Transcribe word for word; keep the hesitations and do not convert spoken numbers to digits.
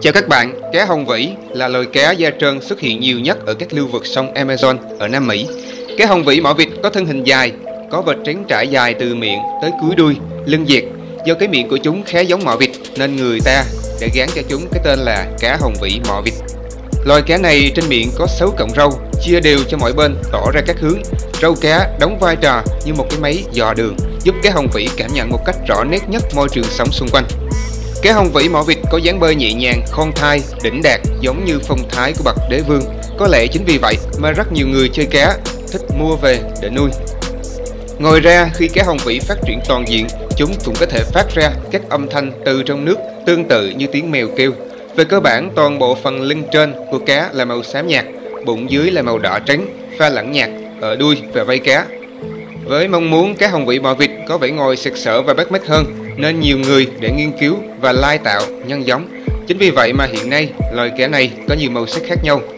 Chào các bạn, cá hồng vĩ là loài cá da trơn xuất hiện nhiều nhất ở các lưu vực sông Amazon ở Nam Mỹ. Cá hồng vĩ mỏ vịt có thân hình dài, có vệt trán trải dài từ miệng tới cuối đuôi, lưng dẹt. Do cái miệng của chúng khá giống mỏ vịt nên người ta đã gán cho chúng cái tên là cá hồng vĩ mỏ vịt. Loài cá này trên miệng có sáu cọng râu, chia đều cho mỗi bên tỏ ra các hướng. Râu cá đóng vai trò như một cái máy dò đường, giúp cá hồng vĩ cảm nhận một cách rõ nét nhất môi trường sống xung quanh. Cá hồng vĩ mỏ vịt có dáng bơi nhẹ nhàng, khôn thai, đỉnh đạt giống như phong thái của bậc đế vương. Có lẽ chính vì vậy mà rất nhiều người chơi cá thích mua về để nuôi. Ngoài ra, khi cá hồng vĩ phát triển toàn diện, chúng cũng có thể phát ra các âm thanh từ trong nước tương tự như tiếng mèo kêu. Về cơ bản, toàn bộ phần lưng trên của cá là màu xám nhạt, bụng dưới là màu đỏ trắng, pha lẫn nhạt ở đuôi và vây cá. Với mong muốn cá hồng vĩ mỏ vịt có vẻ ngoài sặc sỡ và bắt mắt hơn, nên nhiều người để nghiên cứu và lai tạo nhân giống. Chính vì vậy mà hiện nay loài cá này có nhiều màu sắc khác nhau.